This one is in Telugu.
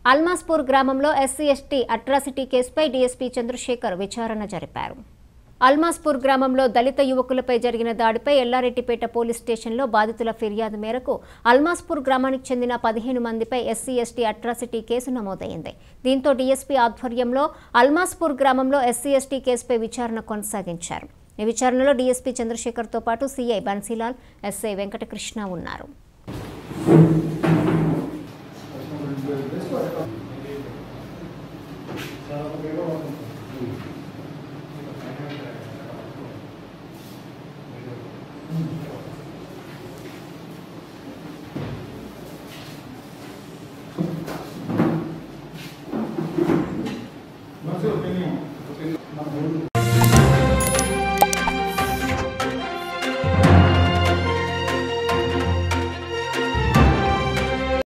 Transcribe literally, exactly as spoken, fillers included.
అల్మాస్పూర్ గ్రామంలో ఎస్సీ ఎస్టీ అట్రాసిటీ కేసుపై డీఎస్పీ చంద్రశేఖర్ విచారణ జరిపారు. అల్మాస్పూర్ గ్రామంలో దళిత యువకులపై జరిగిన దాడిపై ఎల్ఆర్టీపేట పోలీస్ స్టేషన్లో బాధితుల ఫిర్యాదు మేరకు అల్మాస్పూర్ గ్రామానికి చెందిన పదిహేను మందిపై ఎస్సీ ఎస్టీ అట్రాసిటీ కేసు నమోదైంది. దీంతో డీఎస్పీ ఆధ్వర్యంలో అల్మాస్పూర్ గ్రామంలో ఎస్సీ ఎస్టీ కేసుపై విచారణ కొనసాగించారు. ఈ విచారణలో డీఎస్పీ చంద్రశేఖర్తో పాటు సీఐ బన్సీలాల్, ఎస్ఐ వెంకటకృష్ణ ఉన్నారు.